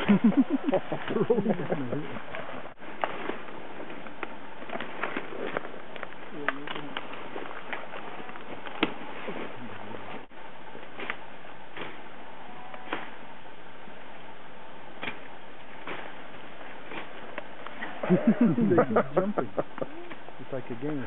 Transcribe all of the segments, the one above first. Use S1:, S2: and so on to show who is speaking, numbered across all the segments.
S1: They're jumping. It's like a game.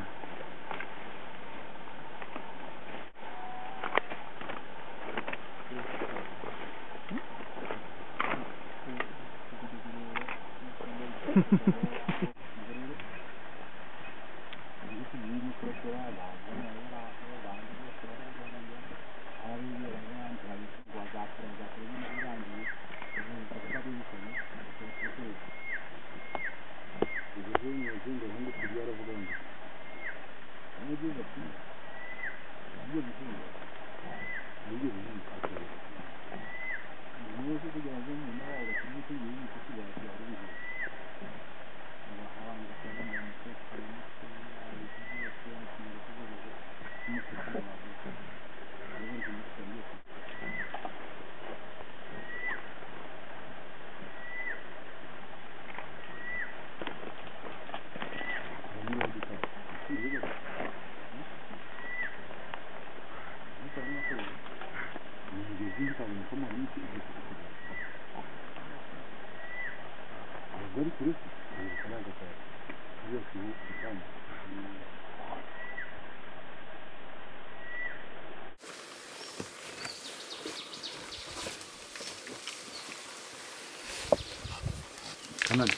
S2: Kanani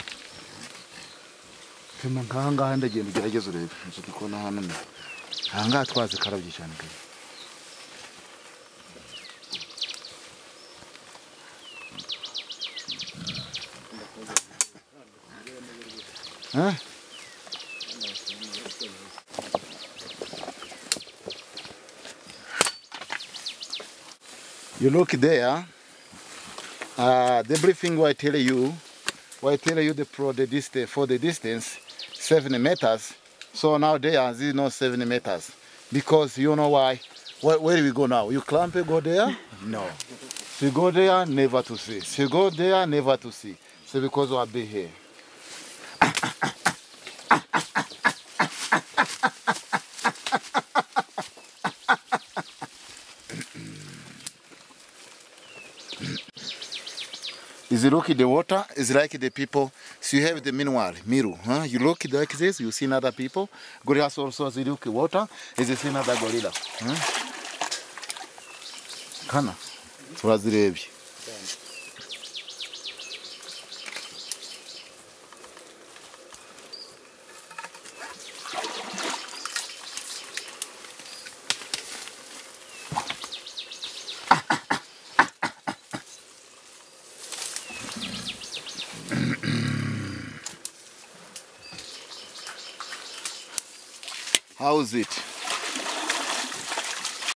S2: tema ngaha ndagenda ugerageza urebe nzuko kona hano ne hanga twaze karabye cyane pe You look there, the briefing will tell you the distance for the distance 70 meters. So now there is not 70 meters because you know why? Where do we go now? You climb and go there? No. So you go there, never to see. So you go there, never to see. So because I'll be here. Is it look at the water? It's like the people. So you have the meanwhile, miru. Huh? You look like this, you see other people. Gorillas also as you look at water, is you see another gorilla. Kana. Turazirebye. How is it?